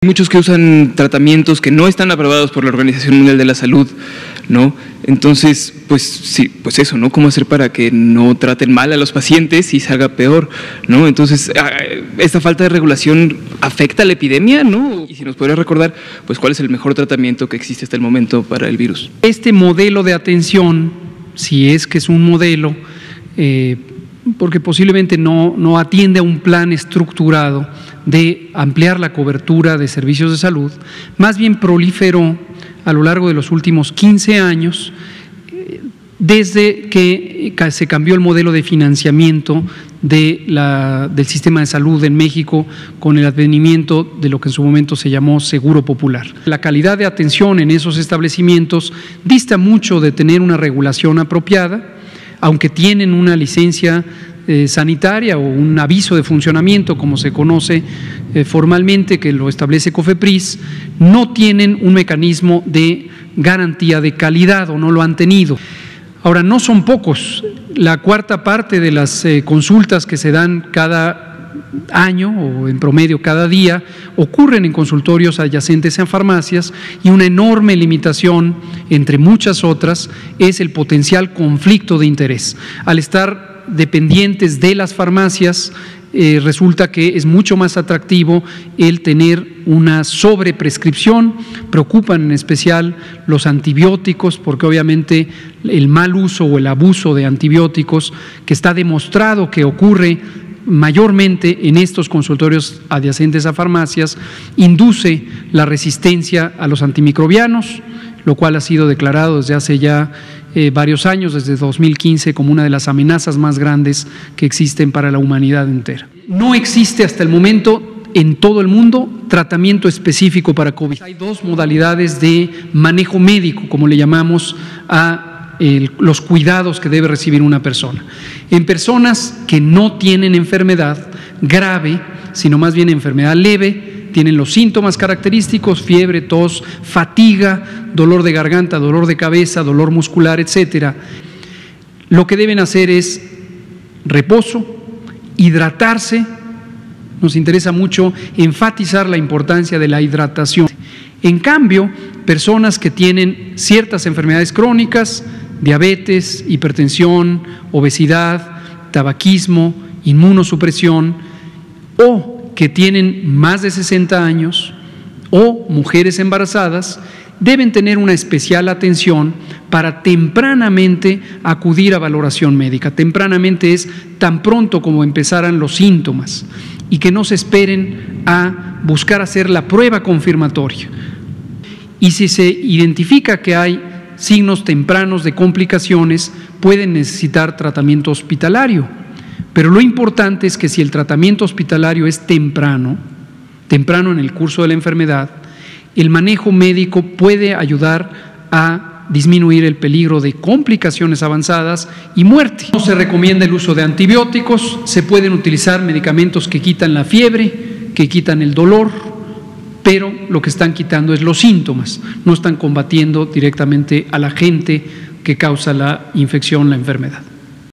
Hay muchos que usan tratamientos que no están aprobados por la Organización Mundial de la Salud, ¿no? Entonces, pues sí, pues eso, ¿no? ¿Cómo hacer para que no traten mal a los pacientes y se haga peor, ¿no? Entonces, esta falta de regulación afecta a la epidemia, ¿no? Y si nos podría recordar, pues cuál es el mejor tratamiento que existe hasta el momento para el virus. Este modelo de atención, si es que es un modelo, porque posiblemente no atiende a un plan estructurado de ampliar la cobertura de servicios de salud, más bien proliferó a lo largo de los últimos 15 años, desde que se cambió el modelo de financiamiento del sistema de salud en México con el advenimiento de lo que en su momento se llamó Seguro Popular. La calidad de atención en esos establecimientos dista mucho de tener una regulación apropiada, aunque tienen una licencia sanitaria o un aviso de funcionamiento, como se conoce formalmente, que lo establece COFEPRIS, no tienen un mecanismo de garantía de calidad o no lo han tenido. Ahora, no son pocos, la cuarta parte de las consultas que se dan cada año o en promedio cada día ocurren en consultorios adyacentes a farmacias, y una enorme limitación, entre muchas otras, es el potencial conflicto de interés. Al estar dependientes de las farmacias, resulta que es mucho más atractivo el tener una sobreprescripción. Preocupan en especial los antibióticos, porque obviamente el mal uso o el abuso de antibióticos, que está demostrado que ocurre mayormente en estos consultorios adyacentes a farmacias, induce la resistencia a los antimicrobianos, lo cual ha sido declarado desde hace ya varios años, desde 2015, como una de las amenazas más grandes que existen para la humanidad entera. No existe hasta el momento en todo el mundo tratamiento específico para COVID. Hay dos modalidades de manejo médico, como le llamamos a los cuidados que debe recibir una persona. En personas que no tienen enfermedad grave, sino más bien enfermedad leve, tienen los síntomas característicos: fiebre, tos, fatiga, dolor de garganta, dolor de cabeza, dolor muscular, etcétera. Lo que deben hacer es reposo, hidratarse. Nos interesa mucho enfatizar la importancia de la hidratación. En cambio, personas que tienen ciertas enfermedades crónicas, diabetes, hipertensión, obesidad, tabaquismo, inmunosupresión, o que tienen más de 60 años o mujeres embarazadas, deben tener una especial atención para tempranamente acudir a valoración médica. Tempranamente es tan pronto como empezaran los síntomas, y que no se esperen a buscar hacer la prueba confirmatoria. Y si se identifica que hay signos tempranos de complicaciones, pueden necesitar tratamiento hospitalario. Pero lo importante es que si el tratamiento hospitalario es temprano en el curso de la enfermedad, el manejo médico puede ayudar a disminuir el peligro de complicaciones avanzadas y muerte. No se recomienda el uso de antibióticos. Se pueden utilizar medicamentos que quitan la fiebre, que quitan el dolor, pero lo que están quitando es los síntomas, no están combatiendo directamente al agente que causa la infección, la enfermedad.